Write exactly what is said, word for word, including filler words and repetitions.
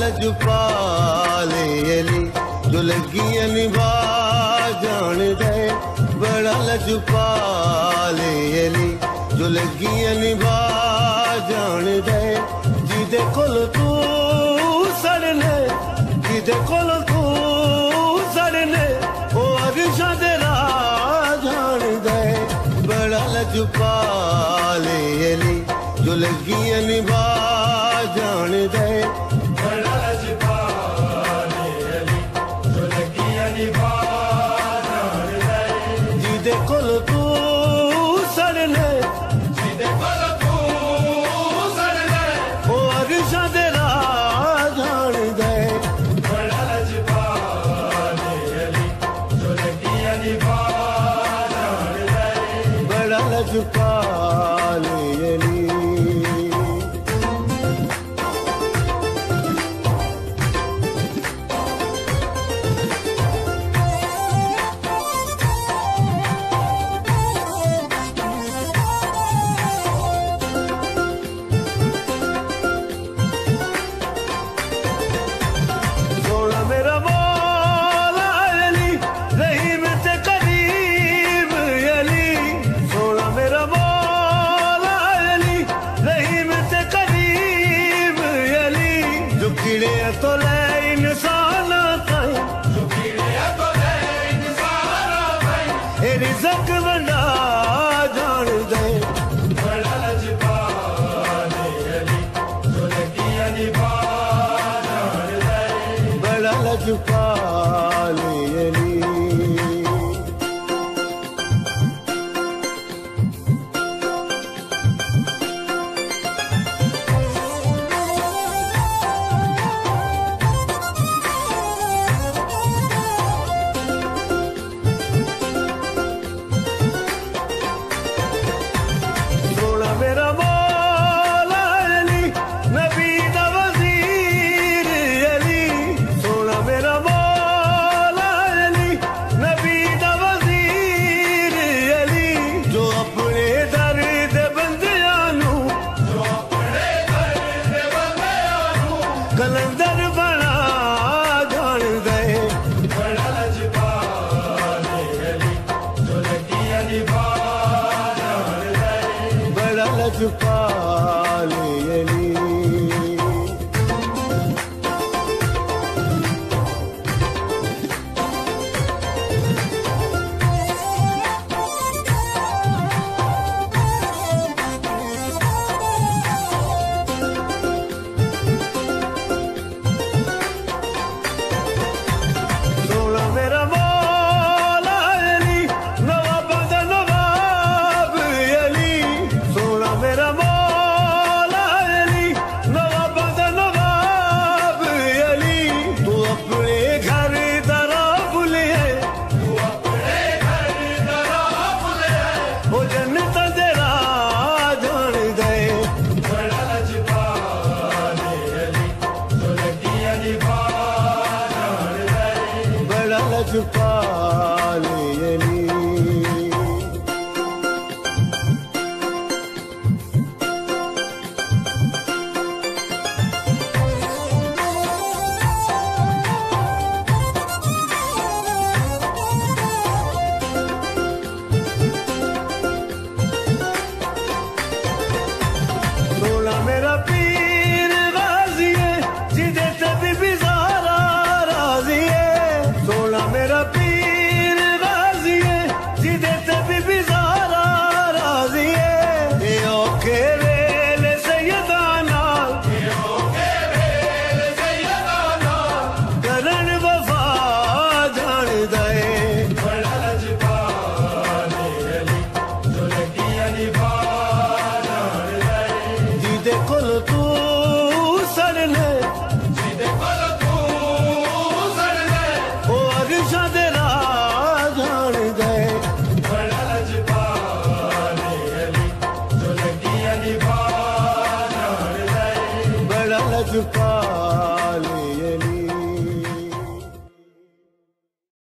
लजपाले अली जो लगियां निभा जान दे बड़ा लजपाले अली जो लगियां निभा जान दे जिदे कोल तू सड़ने जिदे कोल तू सड़ने ओ अरशा दे राह जान दे बड़ा लजपाले अली जो लगियां निभा जान दे बड़ा लजपाले अली जो लगियां निभा जान दे जिदे कोल तू सड़ने जिदे कोल तू सड़ने ओ अरशा दे राह जान दे बड़ा लजपाले अली जो लगियां निभा जान दे बड़ा लजपाले अली तो ले इंसान ताई जो कीड़े तो ले इंसान ताई ए रिज़्क़ वंडा जान दे बड़ा लजपाले अली जो लगियां निभा जान दे बड़ा लजपाले अली मेरा मौला अली नबी दा वज़ीर अली सोना मेरा मौला अली नबी दा वज़ीर अली जो अपने दर दे बंदियां नू जो अपने दर दे बंदियां नू कलंदर बना जान दे बड़ा लजपाले अली जो लगियां निभा जान दे बड़ा लजपाले अली सोना मेरा मौला अली नवाब दा नवाब अली सोना मेरा मौला अली नवाब दा नवाब अली तू अपने घर दा राह भुलिए तू अपने घर दा राह भुलिए ओ जन्नत दे राह जान दे बड़ा लजपाले अली जो लगियां निभा जान दे बड़ा लजपाले अली सोना मेरा पीर गाजी है जिदे ते बीबी ज़हरा राज़ी है सोना मेरा पीर गाजी है जिदे ते बीबी ज़हरा राज़ी है ए औखे वेले सैयदा नाल के वेले सैयदा नाल करन वफा जान दे बड़ा लजपाले अली जो लगियां निभा जान दे जिदे कोल तू सड़ने जिदे कोल तू सड़ने ओ अरशा दे राह जान दे बड़ा लजपाले अली जो लगियां निभा जान दे बड़ा लजपाले अली